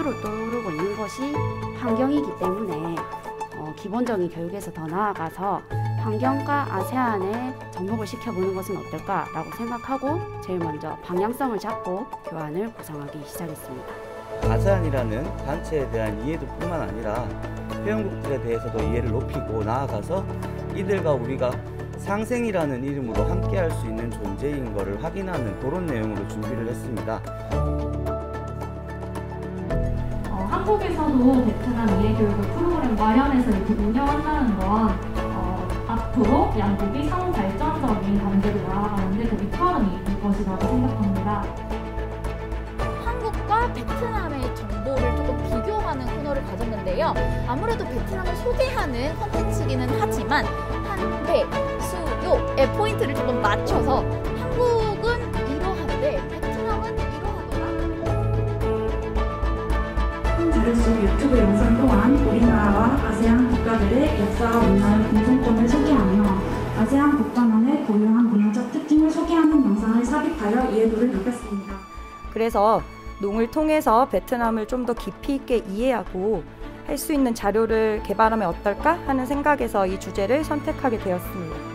우선순위로 떠오르고 있는 것이 환경이기 때문에 기본적인 교육에서 더 나아가서 환경과 아세안에 접목을 시켜보는 것은 어떨까라고 생각하고 제일 먼저 방향성을 잡고 교환을 구성하기 시작했습니다. 아세안이라는 단체에 대한 이해도뿐만 아니라 회원국들에 대해서도 이해를 높이고 나아가서 이들과 우리가 상생이라는 이름으로 함께 할 수 있는 존재인 것을 확인하는 그런 내용으로 준비를 했습니다. 한국에서도 베트남 이해교육을 프로그램 마련해서 이렇게 운영한다는 건 앞으로 양국이 상호 발전적인 관계로 나아가는데 그 밑거름일 것이라고 생각합니다. 한국과 베트남의 정보를 조금 비교하는 코너를 가졌는데요. 아무래도 베트남을 소개하는 콘텐츠이기는 하지만 한배, 수요의 포인트를 조금 맞춰서 한국은 이러한데 베트남은 이러하더라. 자료 속 유튜브 영상 또한 우리나라와 아세안 국가들의 역사와 문화의 공통점을 소개하며 아세안 국가만의 고유한 문화적 특징을 소개하는 영상을 삽입하여 이해도를 높였습니다. 그래서 농을 통해서 베트남을 좀 더 깊이 있게 이해하고 할 수 있는 자료를 개발하면 어떨까 하는 생각에서 이 주제를 선택하게 되었습니다.